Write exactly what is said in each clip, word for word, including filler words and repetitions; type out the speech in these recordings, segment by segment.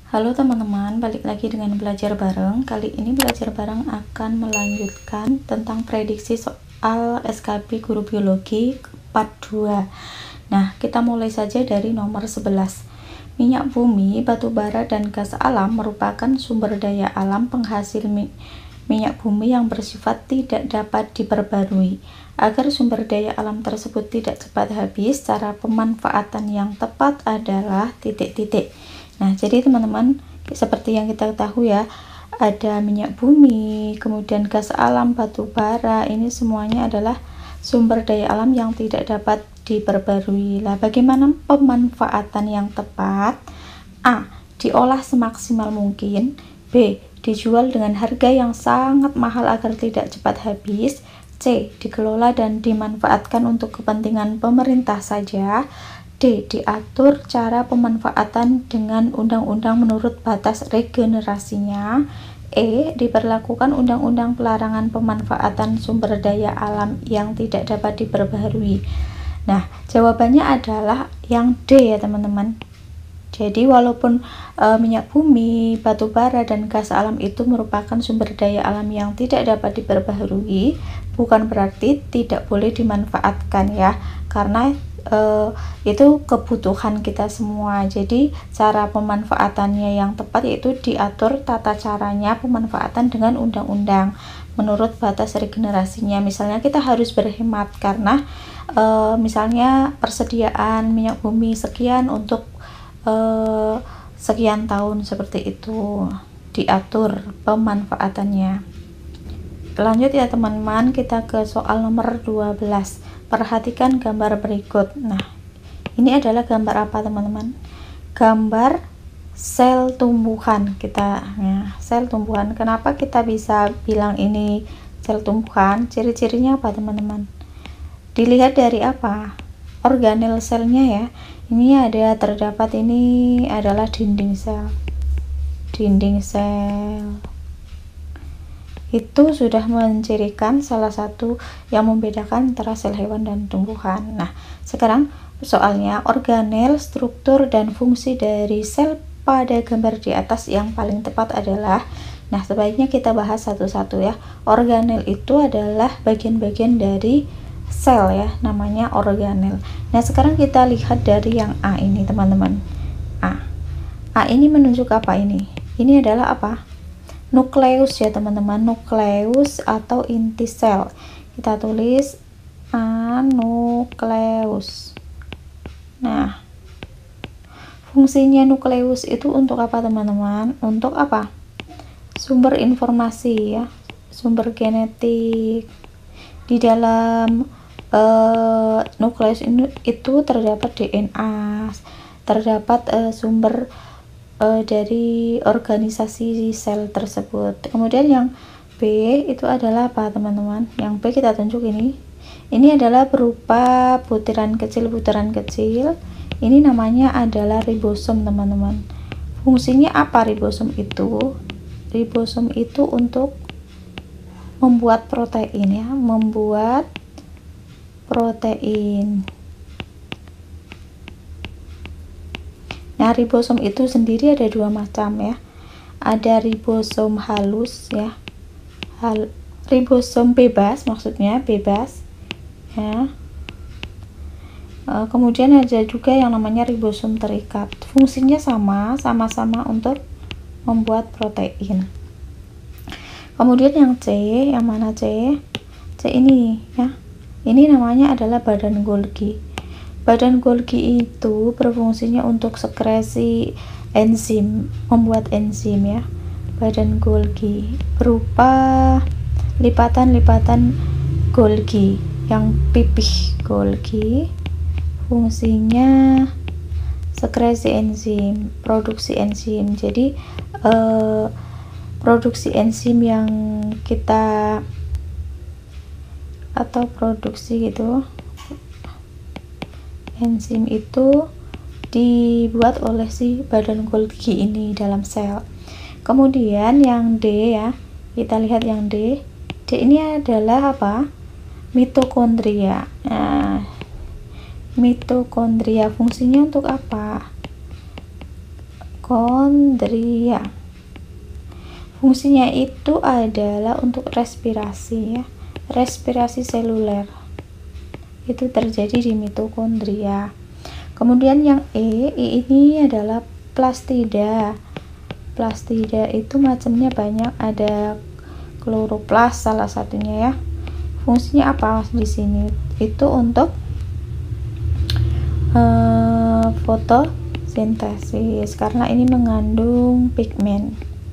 Halo teman-teman, balik lagi dengan belajar bareng. Kali ini belajar bareng akan melanjutkan tentang prediksi soal S K B Guru Biologi part dua. Nah, kita mulai saja dari nomor sebelas. Minyak bumi, batu bara, dan gas alam merupakan sumber daya alam penghasil mi minyak bumi yang bersifat tidak dapat diperbarui. Agar sumber daya alam tersebut tidak cepat habis, cara pemanfaatan yang tepat adalah titik-titik. Nah, jadi teman-teman, seperti yang kita ketahui ya, ada minyak bumi, kemudian gas alam, batu bara, ini semuanya adalah sumber daya alam yang tidak dapat diperbarui. Lah, bagaimana pemanfaatan yang tepat? A. Diolah semaksimal mungkin. B. Dijual dengan harga yang sangat mahal agar tidak cepat habis. C. Dikelola dan dimanfaatkan untuk kepentingan pemerintah saja. D. Diatur cara pemanfaatan dengan undang-undang menurut batas regenerasinya. E. Diberlakukan undang-undang pelarangan pemanfaatan sumber daya alam yang tidak dapat diperbaharui. Nah, jawabannya adalah yang D ya teman-teman. Jadi walaupun e, minyak bumi, batu bara, dan gas alam itu merupakan sumber daya alam yang tidak dapat diperbaharui, bukan berarti tidak boleh dimanfaatkan ya, karena Uh, itu kebutuhan kita semua. Jadi cara pemanfaatannya yang tepat yaitu diatur tata caranya pemanfaatan dengan undang-undang menurut batas regenerasinya. Misalnya kita harus berhemat karena uh, misalnya persediaan minyak bumi sekian untuk uh, sekian tahun, seperti itu diatur pemanfaatannya. Lanjut ya teman-teman, kita ke soal nomor dua belas. Perhatikan gambar berikut. Nah, ini adalah gambar apa teman-teman? Gambar sel tumbuhan. Kita ya, sel tumbuhan. Kenapa kita bisa bilang ini sel tumbuhan? Ciri-cirinya apa teman-teman? Dilihat dari apa? Organel selnya ya. Ini ada terdapat ini adalah dinding sel. Dinding sel itu sudah mencirikan salah satu yang membedakan antara sel hewan dan tumbuhan. Nah, sekarang soalnya organel, struktur, dan fungsi dari sel pada gambar di atas yang paling tepat adalah, nah sebaiknya kita bahas satu-satu ya. Organel itu adalah bagian-bagian dari sel ya, namanya organel. Nah, sekarang kita lihat dari yang A ini teman-teman. A. A ini menunjuk apa ini? Ini adalah apa? Nukleus ya teman-teman, nukleus atau inti sel. Kita tulis A, nukleus. Nah, fungsinya nukleus itu untuk apa teman-teman? Untuk apa? Sumber informasi ya, sumber genetik. Di dalam uh, nukleus ini itu terdapat D N A, terdapat uh, sumber Uh, dari organisasi sel tersebut. Kemudian yang B itu adalah apa teman-teman? Yang B kita tunjuk ini. Ini adalah berupa butiran kecil-butiran kecil. Ini namanya adalah ribosom teman-teman. Fungsinya apa ribosom itu? Ribosom itu untuk membuat protein ya, membuat protein. Nah, ribosom itu sendiri ada dua macam ya. Ada ribosom halus ya. Hal, ribosom bebas maksudnya bebas ya. E, kemudian ada juga yang namanya ribosom terikat. Fungsinya sama, sama-sama untuk membuat protein. Kemudian yang C, yang mana C? C ini ya. Ini namanya adalah badan Golgi. Badan Golgi itu berfungsinya untuk sekresi enzim, membuat enzim ya. Badan Golgi berupa lipatan-lipatan Golgi yang pipih Golgi. Fungsinya sekresi enzim, produksi enzim. Jadi eh, produksi enzim yang kita atau produksi gitu. Enzim itu dibuat oleh si badan Golgi ini dalam sel. Kemudian yang D ya, kita lihat yang D. D ini adalah apa? Mitokondria. Nah, mitokondria fungsinya untuk apa? mitokondria. Fungsinya itu adalah untuk respirasi ya, respirasi seluler. Itu terjadi di mitokondria. Kemudian yang E, E ini adalah plastida. Plastida itu macamnya banyak, ada kloroplas salah satunya ya. Fungsinya apa di sini? Itu untuk uh, fotosintesis karena ini mengandung pigmen.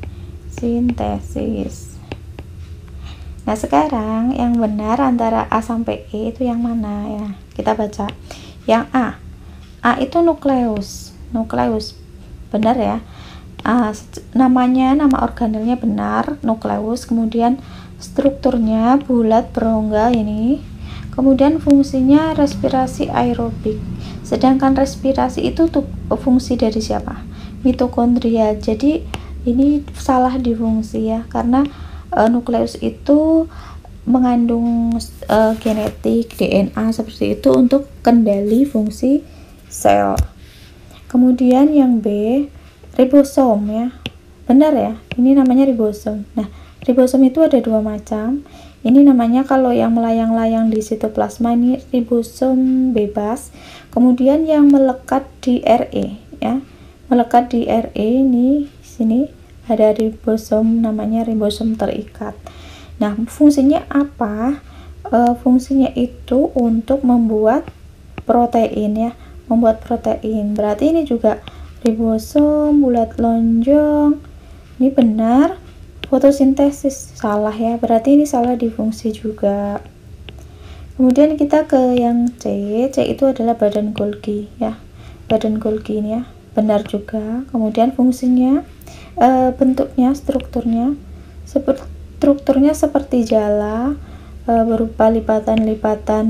Sintesis. Nah, sekarang yang benar antara A sampai E itu yang mana ya? Kita baca. Yang A. A itu nukleus. Nukleus. Benar ya? A, namanya, nama organelnya benar, nukleus. Kemudian strukturnya bulat berongga ini. Kemudian fungsinya respirasi aerobik. Sedangkan respirasi itu tuh fungsi dari siapa? Mitokondria. Jadi ini salah di fungsi ya, karena e, nukleus itu mengandung e, genetik D N A seperti itu untuk kendali fungsi sel. Kemudian yang B, ribosom ya, benar ya, ini namanya ribosom. Nah, ribosom itu ada dua macam. Ini namanya kalau yang melayang-layang di sitoplasma ini ribosom bebas. Kemudian yang melekat di R E ya, melekat di R E ini sini ada ribosom, namanya ribosom terikat. Nah, fungsinya apa? E, fungsinya itu untuk membuat protein ya, membuat protein. Berarti ini juga ribosom bulat lonjong. Ini benar. Fotosintesis salah ya, berarti ini salah di fungsi juga. Kemudian kita ke yang C. C itu adalah badan Golgi ya, badan Golgi ini ya, benar juga. Kemudian fungsinya, e, bentuknya, strukturnya seperti strukturnya seperti jala, e, berupa lipatan-lipatan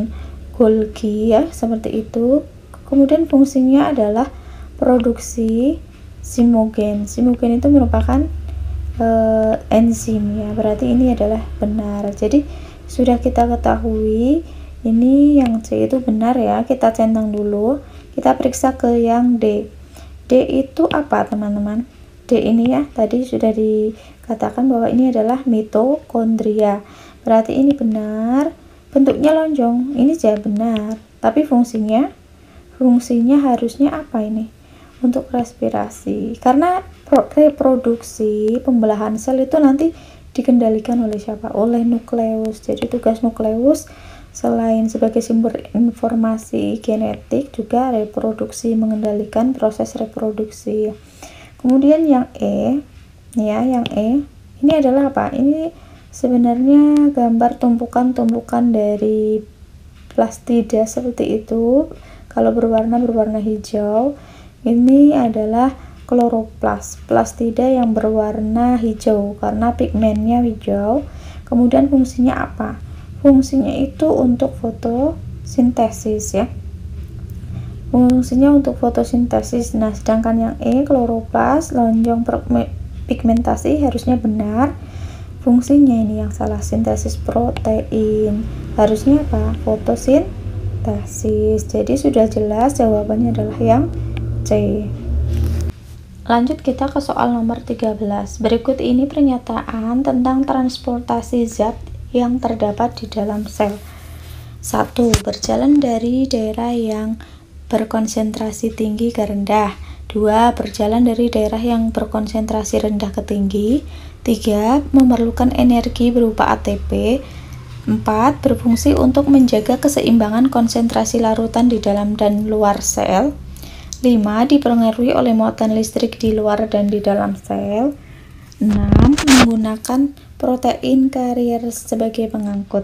Golgi ya, seperti itu. Kemudian fungsinya adalah produksi simogen. Simogen itu merupakan e, enzim ya, berarti ini adalah benar. Jadi sudah kita ketahui ini yang C itu benar ya, kita centang dulu. Kita periksa ke yang D. D itu apa teman-teman? D ini ya, tadi sudah dikatakan bahwa ini adalah mitokondria, berarti ini benar. Bentuknya lonjong, ini juga benar. Tapi fungsinya fungsinya harusnya apa ini? Untuk respirasi, karena reproduksi pembelahan sel itu nanti dikendalikan oleh siapa? Oleh nukleus. Jadi tugas nukleus selain sebagai sumber informasi genetik juga reproduksi, mengendalikan proses reproduksi. Kemudian yang E ya, yang E ini adalah apa? Ini sebenarnya gambar tumpukan-tumpukan dari plastida seperti itu. Kalau berwarna berwarna hijau, ini adalah kloroplas, plastida yang berwarna hijau karena pigmennya hijau. Kemudian fungsinya apa? Fungsinya itu untuk fotosintesis ya. Fungsinya untuk fotosintesis. Nah, sedangkan yang E, kloroplas, lonjong pigmentasi, harusnya benar. Fungsinya ini yang salah, sintesis protein. Harusnya apa? Fotosintesis. Jadi sudah jelas jawabannya adalah yang C. Lanjut kita ke soal nomor tiga belas. Berikut ini pernyataan tentang transportasi zat yang terdapat di dalam sel. satu. Berjalan dari daerah yang berkonsentrasi tinggi ke rendah. dua. Berjalan dari daerah yang berkonsentrasi rendah ke tinggi. tiga. Memerlukan energi berupa A T P. empat. Berfungsi untuk menjaga keseimbangan konsentrasi larutan di dalam dan luar sel. lima. Dipengaruhi oleh muatan listrik di luar dan di dalam sel. enam. Menggunakan protein karier sebagai pengangkut.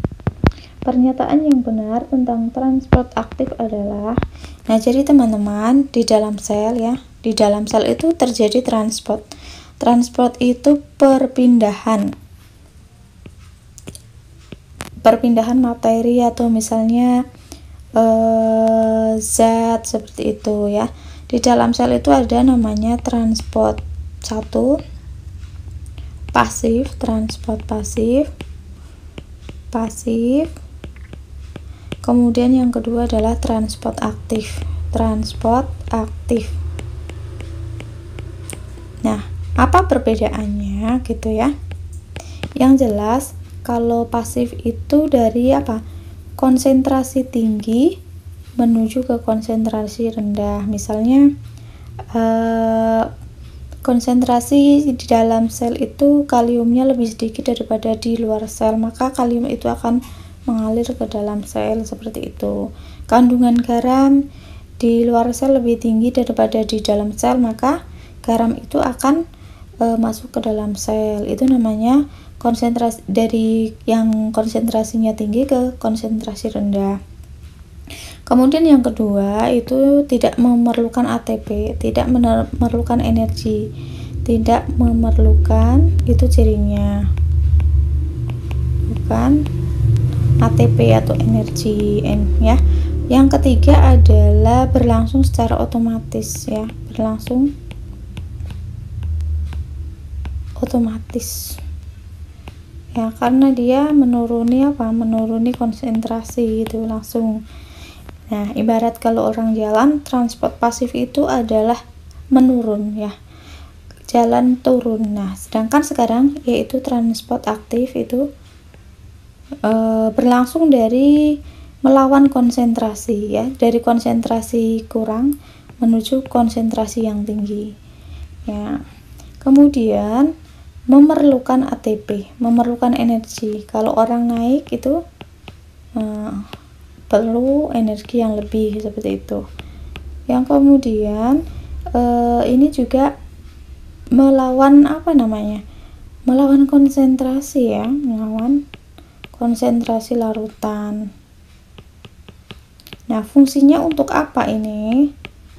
Pernyataan yang benar tentang transport aktif adalah, nah jadi teman-teman, di dalam sel ya, di dalam sel itu terjadi transport. Transport itu perpindahan perpindahan materi atau misalnya Uh, zat seperti itu ya. Di dalam sel itu ada namanya transport satu pasif, transport pasif pasif kemudian yang kedua adalah transport aktif, transport aktif Nah, apa perbedaannya gitu ya? Yang jelas kalau pasif itu dari apa? Konsentrasi tinggi menuju ke konsentrasi rendah. Misalnya eh, konsentrasi di dalam sel itu kaliumnya lebih sedikit daripada di luar sel, maka kalium itu akan mengalir ke dalam sel seperti itu. Kandungan garam di luar sel lebih tinggi daripada di dalam sel, maka garam itu akan e, masuk ke dalam sel. Itu namanya konsentrasi dari yang konsentrasinya tinggi ke konsentrasi rendah. Kemudian yang kedua itu tidak memerlukan A T P, tidak memerlukan energi, tidak memerlukan, itu cirinya, bukan A T P atau energi N ya. Yang ketiga adalah berlangsung secara otomatis ya, berlangsung otomatis ya, karena dia menuruni apa menuruni konsentrasi itu langsung. Nah, ibarat kalau orang jalan, transport pasif itu adalah menurun ya, jalan turun. Nah, sedangkan sekarang yaitu transport aktif itu e, berlangsung dari melawan konsentrasi ya, dari konsentrasi kurang menuju konsentrasi yang tinggi ya. Kemudian memerlukan A T P, memerlukan energi. Kalau orang naik itu eh, perlu energi yang lebih seperti itu. Yang kemudian eh, ini juga melawan apa namanya? Melawan konsentrasi ya, melawan konsentrasi larutan. Nah, fungsinya untuk apa ini?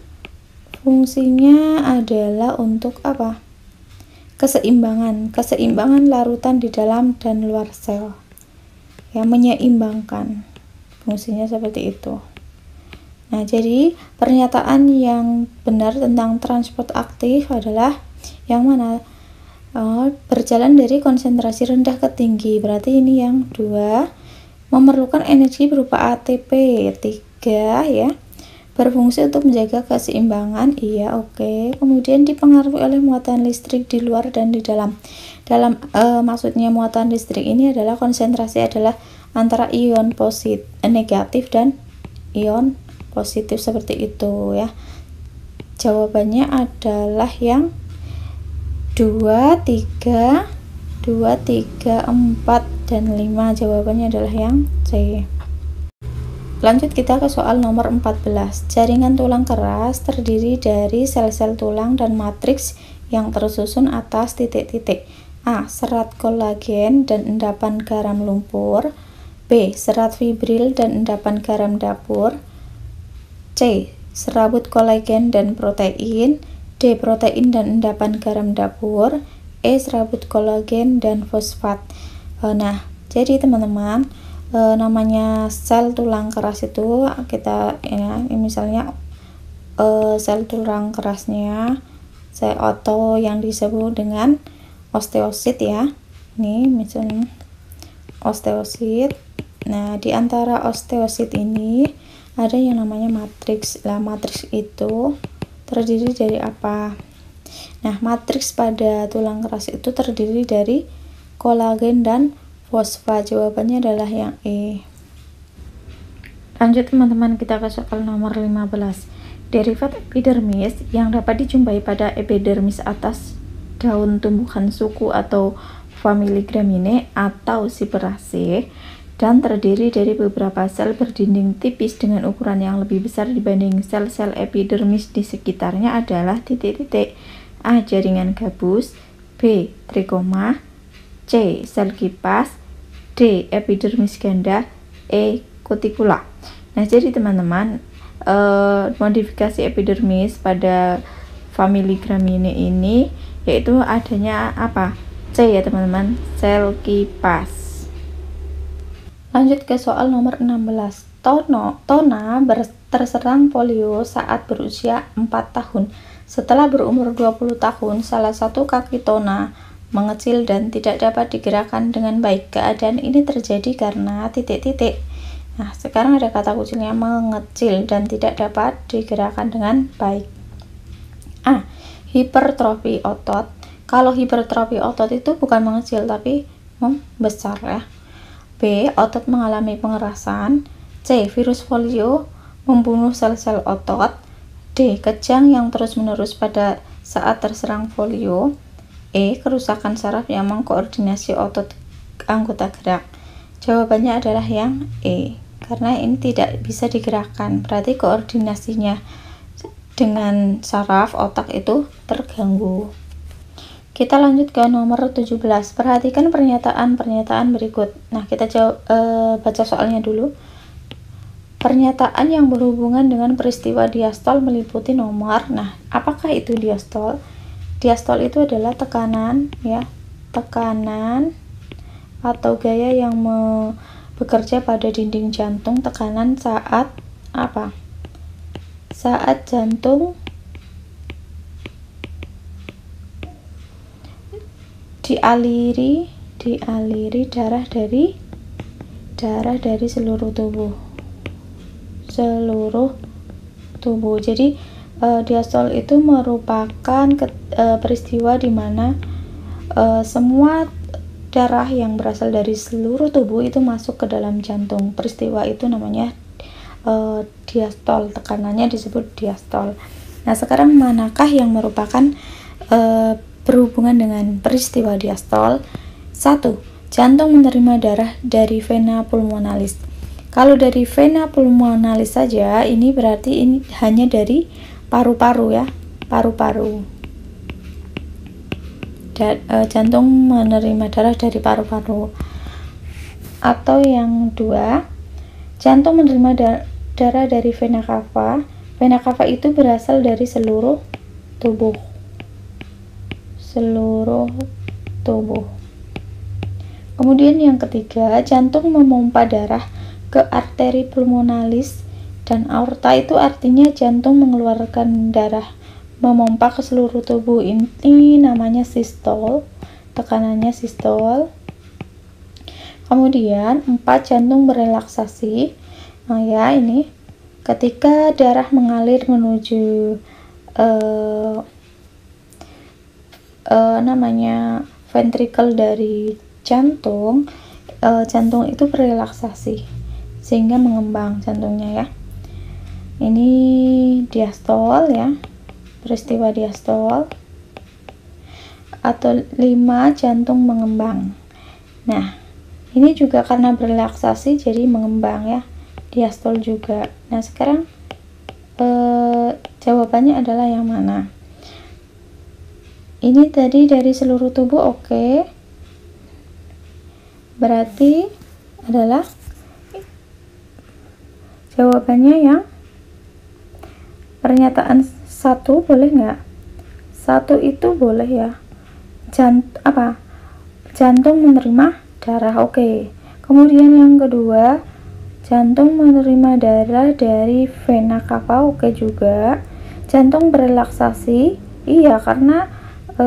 Fungsinya adalah untuk apa? Keseimbangan, keseimbangan larutan di dalam dan luar sel. Ya, menyeimbangkan. Fungsinya seperti itu. Nah, jadi pernyataan yang benar tentang transport aktif adalah yang mana? Oh, berjalan dari konsentrasi rendah ke tinggi. Berarti ini yang dua, memerlukan energi berupa A T P. Tiga ya, berfungsi untuk menjaga keseimbangan. Iya, oke. Okay. Kemudian dipengaruhi oleh muatan listrik di luar dan di dalam. Dalam e, maksudnya muatan listrik ini adalah konsentrasi adalah antara ion positif, negatif dan ion positif seperti itu ya. Jawabannya adalah yang dua, tiga, dua, tiga, empat dan lima. Jawabannya adalah yang C. Lanjut kita ke soal nomor empat belas. Jaringan tulang keras terdiri dari sel-sel tulang dan matriks yang tersusun atas titik-titik. A. Serat kolagen dan endapan garam lumpur. B. Serat fibril dan endapan garam dapur. C. Serabut kolagen dan protein. D. Protein dan endapan garam dapur. E. Serabut kolagen dan fosfat. Nah, jadi teman-teman, E, namanya sel tulang keras itu kita ya, misalnya e, sel tulang kerasnya sel atau yang disebut dengan osteosit ya. Ini misalnya osteosit. Nah, di antara osteosit ini ada yang namanya matriks. Lah, matriks itu terdiri dari apa? Nah, matriks pada tulang keras itu terdiri dari kolagen dan fosfat. Jawabannya adalah yang E. Lanjut teman-teman, kita ke soal nomor lima belas. Derivat epidermis yang dapat dijumpai pada epidermis atas daun tumbuhan suku atau famili Gramineae atau Cyperaceae dan terdiri dari beberapa sel berdinding tipis dengan ukuran yang lebih besar dibanding sel-sel epidermis di sekitarnya adalah titik-titik. A. Jaringan gabus. B. Trikoma. C. Sel kipas. D. Epidermis ganda. E. Kutikula. Nah, jadi teman-teman, eh, modifikasi epidermis pada famili Gramineae ini yaitu adanya apa? C ya teman-teman, sel kipas. Lanjut ke soal nomor enam belas. Tono, Tona terserang polio saat berusia empat tahun. Setelah berumur dua puluh tahun, salah satu kaki Tona mengecil dan tidak dapat digerakkan dengan baik. Keadaan ini terjadi karena titik-titik. Nah, sekarang ada kata kuncinya mengecil dan tidak dapat digerakkan dengan baik. A. hipertrofi otot. Kalau hipertrofi otot itu bukan mengecil tapi membesar ya. B. Otot mengalami pengerasan. C. Virus polio membunuh sel-sel otot. D. Kejang yang terus-menerus pada saat terserang polio. E. Kerusakan saraf yang mengkoordinasi otot anggota gerak. Jawabannya adalah yang E, karena ini tidak bisa digerakkan, berarti koordinasinya dengan saraf otak itu terganggu. Kita lanjut ke nomor tujuh belas. Perhatikan pernyataan-pernyataan berikut. Nah, kita jawab, e, baca soalnya dulu. Pernyataan yang berhubungan dengan peristiwa diastol meliputi nomor. Nah, apakah itu diastol? Diastol itu adalah tekanan ya, tekanan atau gaya yang me bekerja pada dinding jantung. Tekanan saat apa? Saat jantung dialiri dialiri darah dari darah dari seluruh tubuh seluruh tubuh. Jadi e, diastol itu merupakan ke, e, peristiwa di mana e, semua darah yang berasal dari seluruh tubuh itu masuk ke dalam jantung. Peristiwa itu namanya e, diastol, tekanannya disebut diastol. Nah, sekarang manakah yang merupakan e, berhubungan dengan peristiwa diastol? Satu. Jantung menerima darah dari vena pulmonalis. Kalau dari vena pulmonalis saja, ini berarti ini hanya dari paru-paru ya, paru-paru. Da, e, jantung menerima darah dari paru-paru. Atau yang dua, jantung menerima da, darah dari vena cava. Vena cava itu berasal dari seluruh tubuh. Seluruh tubuh. Kemudian yang ketiga, jantung memompa darah ke arteri pulmonalis dan aorta. Itu artinya jantung mengeluarkan darah, memompa ke seluruh tubuh. Ini namanya sistol, tekanannya sistol. Kemudian empat, jantung berelaksasi. Nah ya, ini ketika darah mengalir menuju uh, uh, namanya ventrikel dari jantung, uh, jantung itu berelaksasi sehingga mengembang jantungnya ya. Ini diastol ya, peristiwa diastol. Atau lima, jantung mengembang. Nah, ini juga karena berelaksasi jadi mengembang ya, diastol juga. Nah, sekarang eh, jawabannya adalah yang mana? Ini tadi dari seluruh tubuh, oke. Berarti adalah jawabannya yang pernyataan satu, boleh nggak? Satu itu boleh ya. Jant apa? Jantung menerima darah, oke. Kemudian yang kedua, jantung menerima darah dari vena cava, oke juga. Jantung berelaksasi, iya karena e,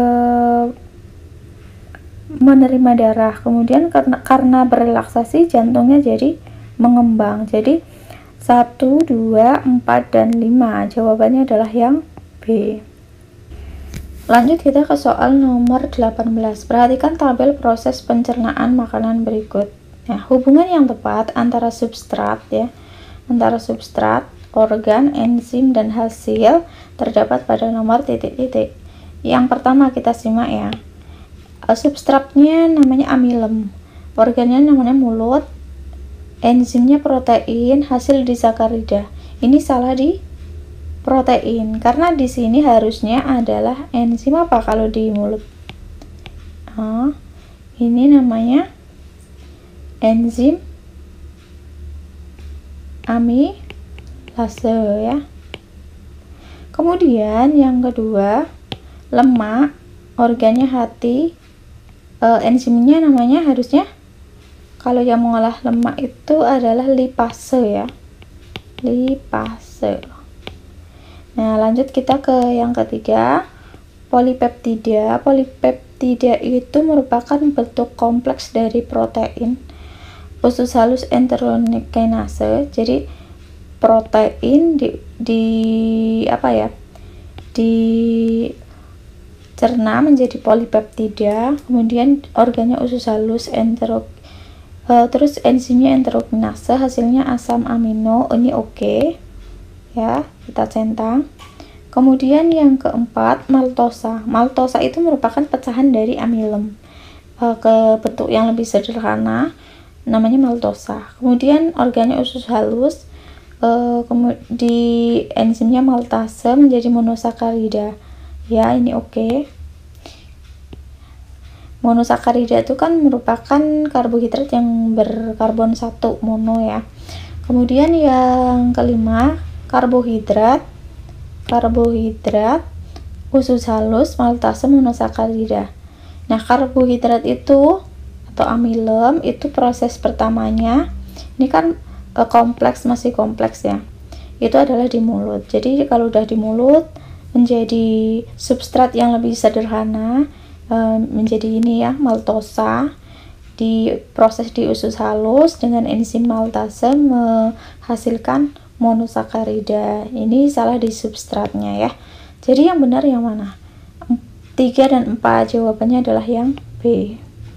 menerima darah. Kemudian karena karena berelaksasi jantungnya jadi mengembang. Jadi satu, dua, empat, dan lima. Jawabannya adalah yang B. Lanjut kita ke soal nomor delapan belas. Perhatikan tabel proses pencernaan makanan berikut. Nah, hubungan yang tepat antara substrat ya, antara substrat, organ, enzim, dan hasil terdapat pada nomor titik-titik. Yang pertama kita simak ya. Substratnya namanya amilem, organnya namanya mulut, enzimnya protein, hasil disakarida. Ini salah di protein karena di sini harusnya adalah enzim apa kalau di mulut. Oh, ini namanya enzim amilase ya. Kemudian yang kedua, lemak, organnya hati, e, enzimnya namanya harusnya kalau yang mengolah lemak itu adalah lipase ya, lipase. Nah, lanjut kita ke yang ketiga, polipeptida. Polipeptida itu merupakan bentuk kompleks dari protein, usus halus enterokinase. Jadi protein di, di apa ya, di cerna menjadi polipeptida, kemudian organnya usus halus entero uh, terus enzimnya enterokinase, hasilnya asam amino. Ini oke okay. Ya, kita centang. Kemudian yang keempat, maltosa. Maltosa itu merupakan pecahan dari amilem uh, ke bentuk yang lebih sederhana, namanya maltosa. Kemudian organnya usus halus, uh, di enzimnya maltase menjadi monosakarida. Ya, ini oke okay. Monosakarida itu kan merupakan karbohidrat yang berkarbon satu mono ya. Kemudian yang kelima, karbohidrat karbohidrat usus halus maltase monosakarida. Nah, karbohidrat itu atau amilem itu proses pertamanya ini kan eh, kompleks, masih kompleks ya, itu adalah di mulut. Jadi kalau udah di mulut menjadi substrat yang lebih sederhana, eh, menjadi ini ya, maltosa, diproses di usus halus dengan enzim maltase menghasilkan monosakarida. Ini salah di substratnya ya. Jadi yang benar yang mana? tiga dan empat, jawabannya adalah yang B.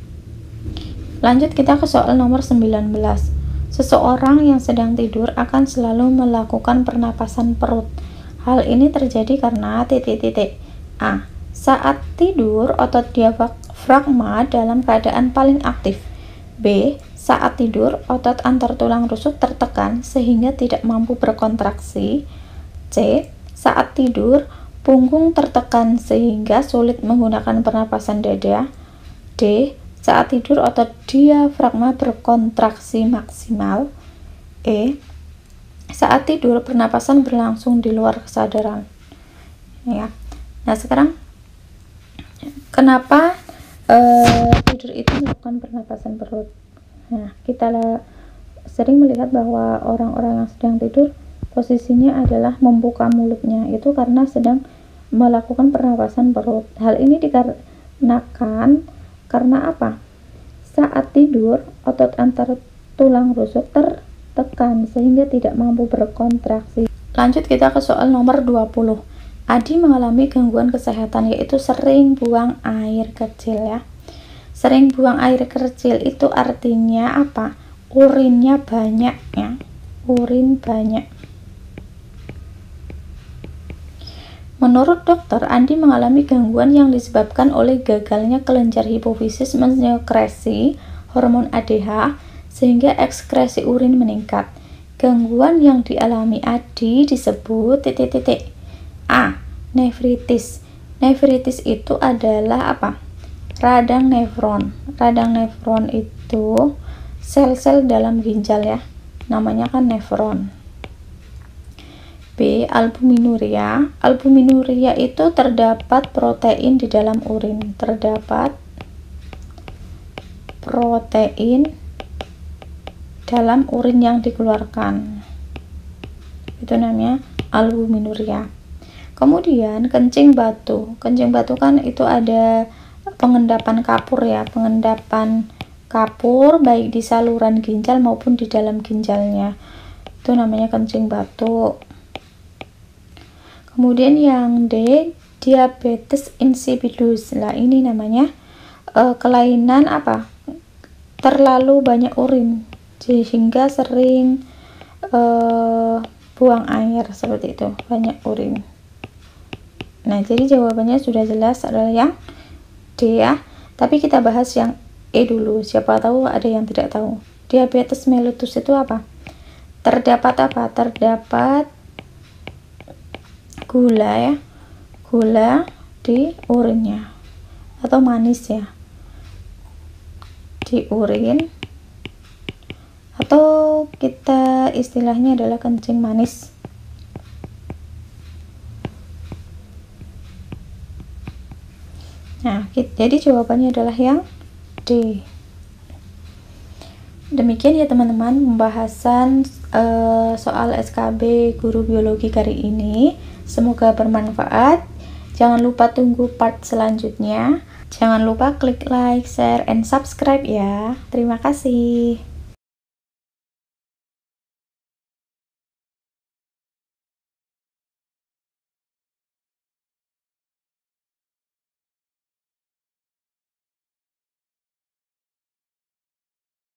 Lanjut kita ke soal nomor sembilan belas. Seseorang yang sedang tidur akan selalu melakukan pernapasan perut. Hal ini terjadi karena titik-titik. A. Saat tidur otot diafragma dalam keadaan paling aktif. B. Saat tidur otot antar tulang rusuk tertekan sehingga tidak mampu berkontraksi. C. Saat tidur punggung tertekan sehingga sulit menggunakan pernapasan dada. D. Saat tidur otot diafragma berkontraksi maksimal. E. Saat tidur pernapasan berlangsung di luar kesadaran. Ya. Nah, sekarang kenapa uh, tidur itu melakukan pernapasan perut? Nah, kita sering melihat bahwa orang-orang yang sedang tidur posisinya adalah membuka mulutnya, itu karena sedang melakukan pernapasan perut. Hal ini dikarenakan karena apa? Saat tidur otot antar tulang rusuk tertekan sehingga tidak mampu berkontraksi. Lanjut kita ke soal nomor dua puluh. Adi mengalami gangguan kesehatan, yaitu sering buang air kecil ya. Sering buang air kecil itu artinya apa? Urinnya banyak ya. Urin banyak. Menurut dokter, Andi mengalami gangguan yang disebabkan oleh gagalnya kelenjar hipofisis mensekresi hormon A D H sehingga ekskresi urin meningkat. Gangguan yang dialami Adi disebut titik-titik. A. Nefritis. Nefritis itu adalah apa? Radang nefron. Radang nefron itu sel-sel dalam ginjal ya. Namanya kan nefron. B. Albuminuria. Albuminuria itu terdapat protein di dalam urin. Terdapat protein dalam urin yang dikeluarkan. Itu namanya albuminuria. Kemudian kencing batu. Kencing batu kan itu ada pengendapan kapur ya. Pengendapan kapur baik di saluran ginjal maupun di dalam ginjalnya. Itu namanya kencing batu. Kemudian yang D, diabetes insipidus. Nah, ini namanya uh, kelainan apa? Terlalu banyak urin sehingga sering uh, buang air seperti itu, banyak urin. Nah, jadi jawabannya sudah jelas adalah yang D ya. Tapi kita bahas yang E dulu. Siapa tahu ada yang tidak tahu. Diabetes mellitus itu apa? Terdapat apa? Terdapat gula ya, gula di urinnya atau manis ya di urin, atau kita istilahnya adalah kencing manis. Nah, jadi jawabannya adalah yang D. Demikian ya teman-teman pembahasan uh, soal S K B Guru Biologi kali ini. Semoga bermanfaat. Jangan lupa tunggu part selanjutnya. Jangan lupa klik like, share, and subscribe ya. Terima kasih.